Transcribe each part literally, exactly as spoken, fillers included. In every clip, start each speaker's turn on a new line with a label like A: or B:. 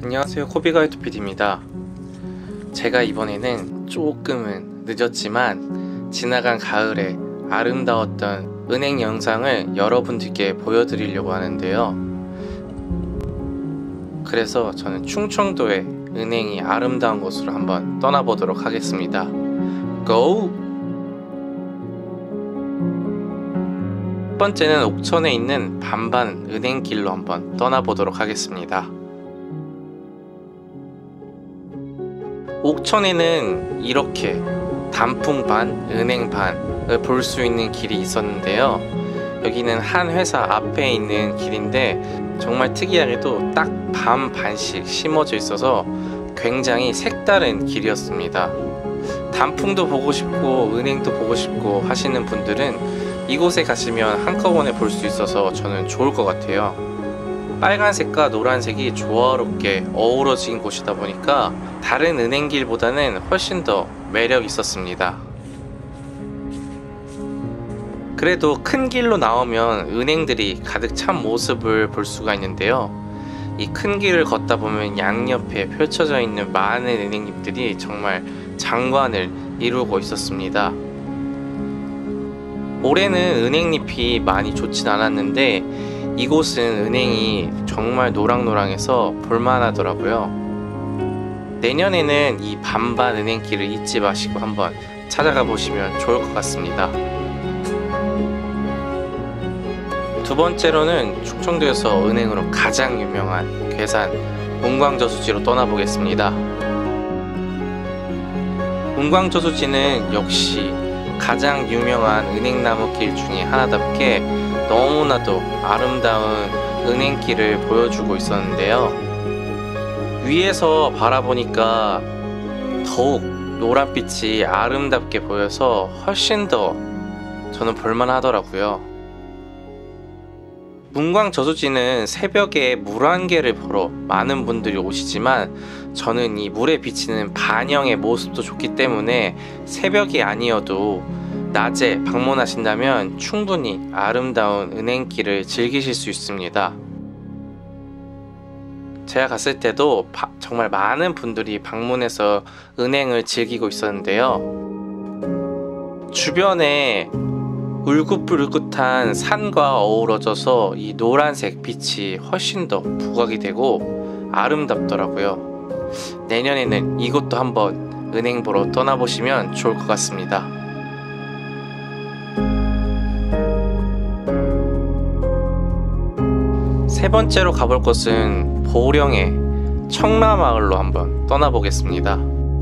A: 안녕하세요, 코비가이토 피디입니다. 제가 이번에는 조금은 늦었지만 지나간 가을에 아름다웠던 은행 영상을 여러분들께 보여드리려고 하는데요. 그래서 저는 충청도의 은행이 아름다운 곳으로 한번 떠나보도록 하겠습니다. 고! 첫 번째는 옥천에 있는 반반 은행길로 한번 떠나보도록 하겠습니다. 옥천에는 이렇게 단풍 반, 은행 반을 볼 수 있는 길이 있었는데요. 여기는 한 회사 앞에 있는 길인데 정말 특이하게도 딱 반 반씩 심어져 있어서 굉장히 색다른 길이었습니다. 단풍도 보고 싶고 은행도 보고 싶고 하시는 분들은 이곳에 가시면 한꺼번에 볼 수 있어서 저는 좋을 것 같아요. 빨간색과 노란색이 조화롭게 어우러진 곳이다 보니까 다른 은행길보다는 훨씬 더 매력 있었습니다. 그래도 큰 길로 나오면 은행들이 가득 찬 모습을 볼 수가 있는데요. 이 큰 길을 걷다 보면 양옆에 펼쳐져 있는 많은 은행잎들이 정말 장관을 이루고 있었습니다. 올해는 은행잎이 많이 좋진 않았는데 이곳은 은행이 정말 노랑노랑해서 볼만하더라고요. 내년에는 이 반반 은행길을 잊지 마시고 한번 찾아가 보시면 좋을 것 같습니다. 두 번째로는 충청도에서 은행으로 가장 유명한 괴산 문광저수지로 떠나보겠습니다. 문광저수지는 역시 가장 유명한 은행나무길 중에 하나답게 너무나도 아름다운 은행길을 보여주고 있었는데요. 위에서 바라보니까 더욱 노란빛이 아름답게 보여서 훨씬 더 저는 볼만하더라고요. 문광저수지는 새벽에 물안개를 보러 많은 분들이 오시지만 저는 이 물에 비치는 반영의 모습도 좋기 때문에 새벽이 아니어도 낮에 방문하신다면 충분히 아름다운 은행길을 즐기실 수 있습니다. 제가 갔을 때도 바, 정말 많은 분들이 방문해서 은행을 즐기고 있었는데요. 주변에 울긋불긋한 산과 어우러져서 이 노란색 빛이 훨씬 더 부각이 되고 아름답더라고요. 내년에는 이곳도 한번 은행 보러 떠나보시면 좋을 것 같습니다. 세 번째로 가볼 곳은 보령의 청라마을로 한번 떠나보겠습니다.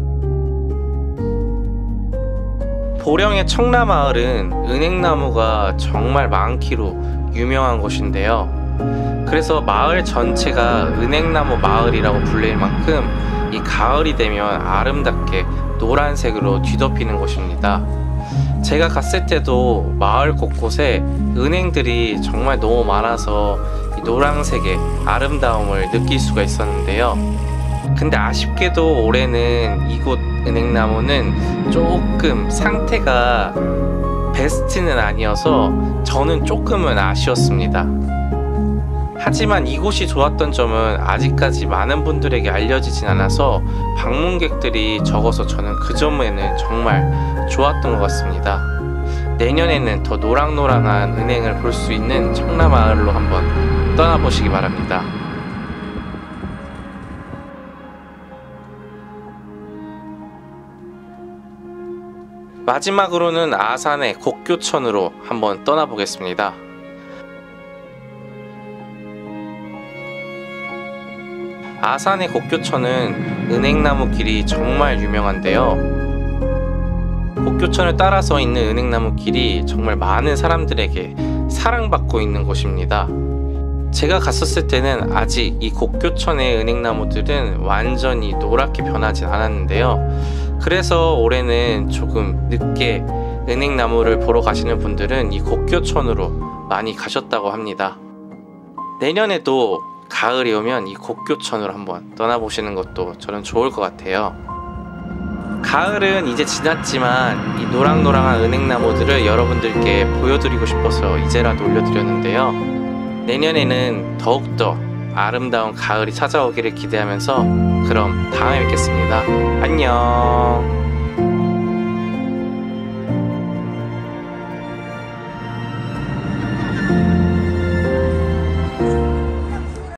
A: 보령의 청라마을은 은행나무가 정말 많기로 유명한 곳인데요. 그래서 마을 전체가 은행나무 마을이라고 불릴 만큼 이 가을이 되면 아름답게 노란색으로 뒤덮이는 곳입니다. 제가 갔을 때도 마을 곳곳에 은행들이 정말 너무 많아서 이 노란색의 아름다움을 느낄 수가 있었는데요. 근데 아쉽게도 올해는 이곳 은행나무는 조금 상태가 베스트는 아니어서 저는 조금은 아쉬웠습니다. 하지만 이곳이 좋았던 점은 아직까지 많은 분들에게 알려지진 않아서 방문객들이 적어서 저는 그 점에는 정말 좋았던 것 같습니다. 내년에는 더 노랑노랑한 은행을 볼 수 있는 청라마을로 한번 떠나보시기 바랍니다. 마지막으로는 아산의 곡교천으로 한번 떠나보겠습니다. 아산의 곡교천은 은행나무 길이 정말 유명한데요. 곡교천을 따라서 있는 은행나무 길이 정말 많은 사람들에게 사랑받고 있는 곳입니다. 제가 갔었을 때는 아직 이 곡교천의 은행나무들은 완전히 노랗게 변하진 않았는데요. 그래서 올해는 조금 늦게 은행나무를 보러 가시는 분들은 이 곡교천으로 많이 가셨다고 합니다. 내년에도 가을이 오면 이 곡교천으로 한번 떠나보시는 것도 저는 좋을 것 같아요. 가을은 이제 지났지만 이 노랑노랑한 은행나무들을 여러분들께 보여드리고 싶어서 이제라도 올려드렸는데요. 내년에는 더욱더 아름다운 가을이 찾아오기를 기대하면서 그럼 다음에 뵙겠습니다. 안녕.